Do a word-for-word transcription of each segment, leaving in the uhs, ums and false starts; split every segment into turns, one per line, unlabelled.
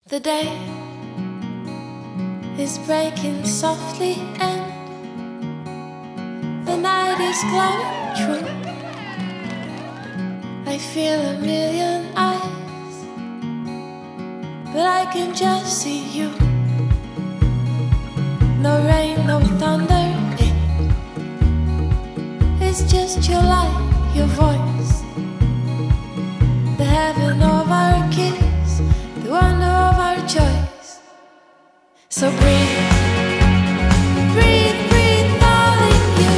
The day is breaking softly and the night is glowing true. I feel a million eyes, but I can just see you. No rain, no thunder, it's just your light, your voice. The heaven of our kiss, the wonder of our choice. So breathe, breathe, breathe, darling, you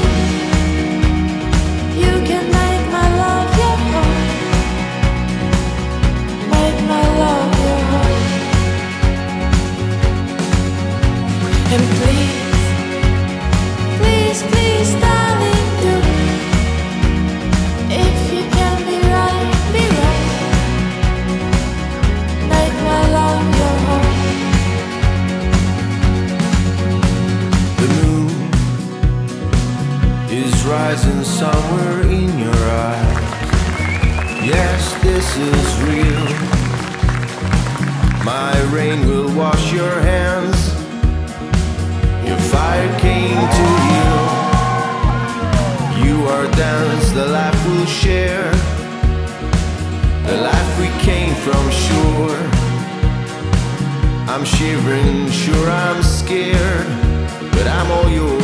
You can make my love your home, make my love your home. And please, please, please, darling, do. If you can be right, be right. Make my love your home.
The moon is rising somewhere in your eyes. Yes, this is real. My rain will wash your hands. Your fire came to heal. You are dance, the life we'll share, the life we came from shore. I'm shivering, sure I'm scared, but I'm all yours.